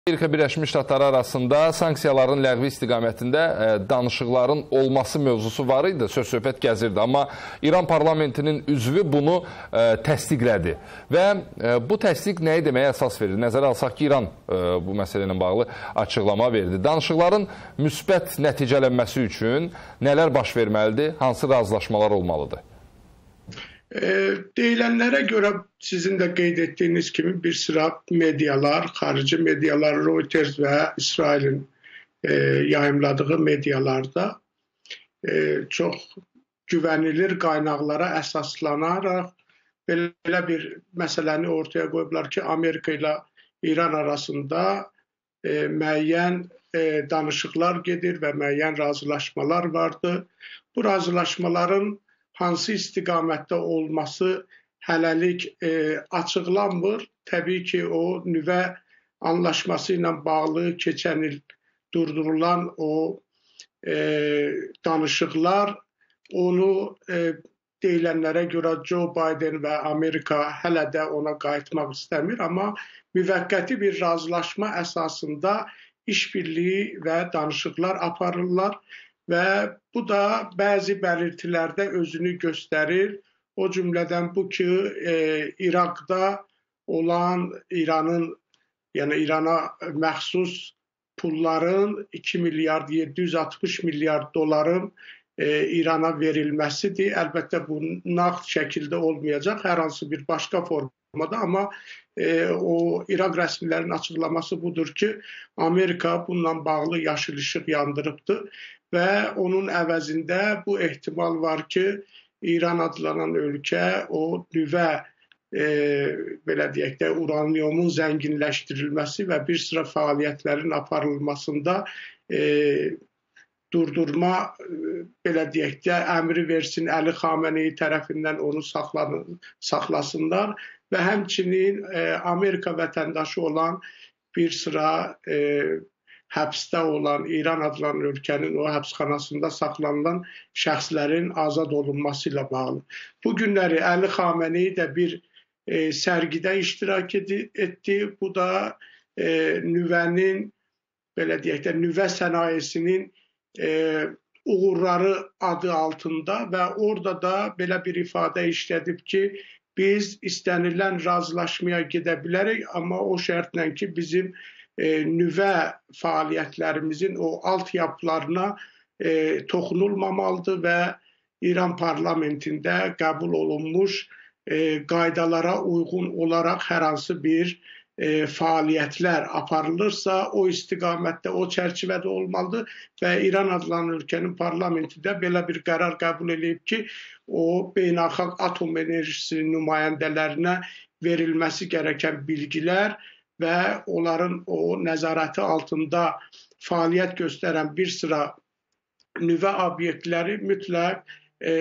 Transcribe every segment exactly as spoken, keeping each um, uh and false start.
Amerika Birləşmiş Ştatları arasında sanksiyaların ləğvi istiqamətində e, danışıqların olması mövzusu var idi, söz-söhbət gəzirdi. Amma İran parlamentinin üzvü bunu e, təsdiqlədi. Və e, bu təsdiq nəyi deməyə əsas verir? Nəzərə alsaq ki, İran e, bu məsələ ilə bağlı açıqlama verdi. Danışıqların müsbət nəticələnməsi üçün nələr baş verməlidir? Hansı razılaşmalar olmalıdır? E, deyilənlərə görə sizin də qeyd etdiyiniz kimi bir sıra medialar, xarici medialar, Reuters və İsrailin e, yayımladığı medialarda e, çox güvenilir qaynaqlara əsaslanaraq belə bir məsələni ortaya qoyublar ki, Amerika ilə İran arasında e, müəyyən e, danışıqlar gedir və müəyyən razılaşmalar vardır. Bu razılaşmaların hansı istiqamətdə olması hələlik e, açıqlanmır. Təbii ki, o nüvə anlaşması ilə bağlı keçən il durdurulan o e, danışıqlar onu e, deyilənlərə görə Joe Biden və Amerika hələ də ona qayıtmaq istəmir. Amma müvəqqəti bir razılaşma əsasında işbirliyi və danışıqlar aparırlar. Və bu da bəzi belirtilərdə özünü göstərir. O cümlədən bu ki, e, İraqda olan İranın, yəni İrana məxsus pulların iki milyard yeddi yüz altmış milyard doların e, İrana verilməsidir. Əlbəttə bu nağd şəkildə olmayacaq, hər hansı bir başqa formada, amma e, o İraq rəsmilərinin açıqlaması budur ki, Amerika bununla bağlı yaşıl işıq yandırıbdır. Və onun əvəzində bu ehtimal var ki, İran adlanan ölkə o nüvə, e, belə deyək də, uranyumun zənginləşdirilməsi və bir sıra fəaliyyətlərin aparılmasında e, durdurma, e, belə deyək də, əmri versin Əli Xamenei tərəfindən onu saxlanın, saxlasınlar və həmçinin e, Amerika vətəndaşı olan bir sıra e, həbsdə olan İran adlanan ölkənin o həbsxanasında saxlanılan şəxslərin azad olunması ilə bağlı. Bu günləri Əli Xamenei də bir e, sərgidə iştirak etdi. Bu da e, nüvənin, belə deyək də, nüvə sənayesinin e, uğurları adı altında və orada da belə bir ifadə işlədib ki, biz istənilən razılaşmaya gedə bilərik, amma o şərtlə ki, bizim E, nüvə fəaliyyətlərimizin o altyapılarına e, toxunulmamalıdır və İran parlamentində qəbul olunmuş e, qaydalara uyğun olaraq hər hansı bir e, fəaliyyətlər aparılırsa, o istiqamətdə, o çərçivədə olmalıdır və İran adlanan ölkənin parlamenti də belə bir qərar qəbul edib ki, o beynəlxalq atom enerjisinin nümayəndələrinə verilməsi gərəkən bilgilər və onların o nəzarəti altında fəaliyyət göstərən bir sıra nüvə obyektləri mütləq e,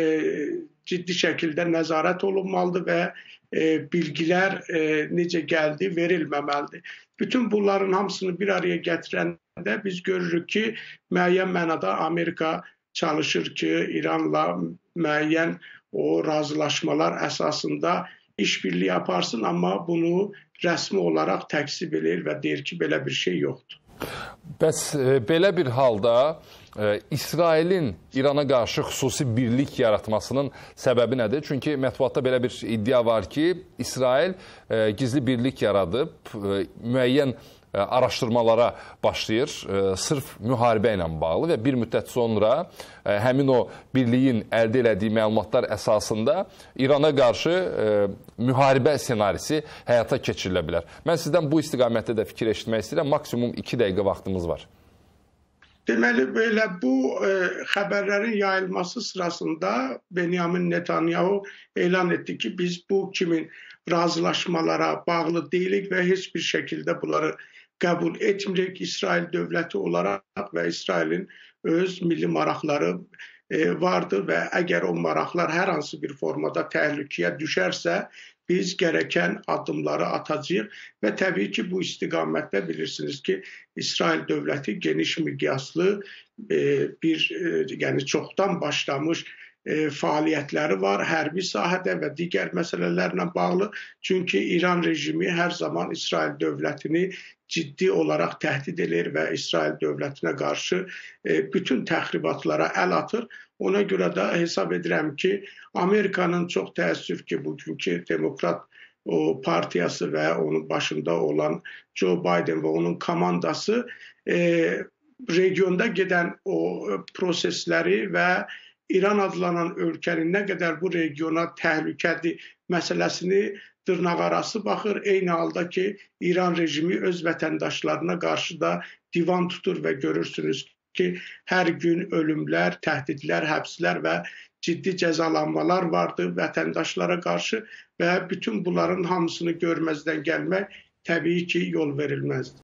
ciddi şəkildə nəzarət olunmalıdır və e, bilgilər e, necə gəldi verilməməlidir. Bütün bunların hamısını bir araya gətirəndə biz görürük ki, müəyyən mənada Amerika çalışır ki, İranla müəyyən o razılaşmalar əsasında işbirliği yaparsın, amma bunu rəsmi olaraq təksib edir və deyir ki, belə bir şey yoxdur. Bəs e, belə bir halda e, İsrailin İrana qarşı xüsusi birlik yaratmasının səbəbi nədir? Çünki mətbuatda belə bir iddia var ki, İsrail e, gizli birlik yaradıb, e, müəyyən e, araşdırmalara başlayır, e, sırf müharibə ilə bağlı və bir müddət sonra e, həmin o birliyin əldə elədiyi məlumatlar əsasında İrana qarşı e, müharibə ssenarisi həyata keçirilə bilər. Mən sizdən bu istiqamətdə də fikir eşitmək istəyirəm. Maksimum iki dəqiqə vaxtımız var. Deməli, belə bu e, xəbərlərin yayılması sırasında Benyamin Netanyahu elan etdi ki, biz bu kimin razılaşmalara bağlı deyilik və heç bir şəkildə bunları qəbul etmirik. İsrail dövləti olaraq və İsrailin öz milli maraqları e, vardır və əgər o maraqlar hər hansı bir formada təhlükəyə düşərsə, biz gərəkən addımları atacağıq və təbii ki, bu istiqamətdə bilirsiniz ki, İsrail dövləti geniş miqyaslı e, bir, e, yəni çoxdan başlamış e, faaliyetleri var hərbi sahədə və digər məsələlərlə bağlı. Çünki İran rejimi hər zaman İsrail dövlətini ciddi olaraq təhdid edir və İsrail dövlətinə qarşı e, bütün təxribatlara əl atır. Ona görə də hesab edirəm ki, Amerikanın çox təəssüf ki, bugünkü Demokrat o partiyası və onun başında olan Joe Biden və onun komandası e, regionda gedən o prosesləri və İran adlanan ölkənin nə qədər bu regiona təhlükədir məsələsini dırnaqarası baxır. Eyni halda ki, İran rejimi öz vətəndaşlarına qarşı da divan tutur və görürsünüz ki, hər gün ölümlər, təhdidlər, həbslər və ciddi cəzalanmalar vardı vətəndaşlara qarşı və bütün bunların hamısını görməzdən gəlmək təbii ki, yol verilməzdir.